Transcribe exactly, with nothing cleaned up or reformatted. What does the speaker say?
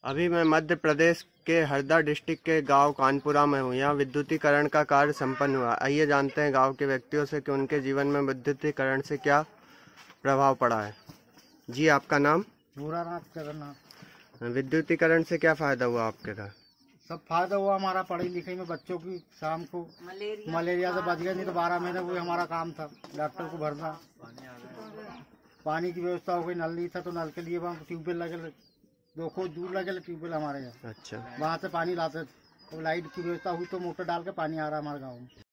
अभी मैं मध्य प्रदेश के हरदा डिस्ट्रिक्ट के गांव कानपुरा में हूं। यहाँ विद्युतीकरण का कार्य संपन्न हुआ। आइए जानते हैं गांव के व्यक्तियों से कि उनके जीवन में विद्युतीकरण से क्या प्रभाव पड़ा है। जी, आपका नाम? भूरानाथ जगन्नाथ। विद्युतीकरण से क्या फायदा हुआ आपके घर? सब फायदा हुआ हमारा, पढ़ाई लिखाई में बच्चों की, शाम को मलेरिया मलेरिया से बच गए, नहीं तो बारह महीने वो हमारा काम था डॉक्टर को भरना। पानी की व्यवस्था हो गई, नल नहीं था तो नल के लिए वहाँ ट्यूबवेल लगे, दो खोज दूर लगे ट्यूबवेल हमारे यहाँ। अच्छा, वहाँ से पानी लाते थे। तो लाइट की व्यवस्था हुई तो मोटर डाल के पानी आ रहा हमारे गाँव में।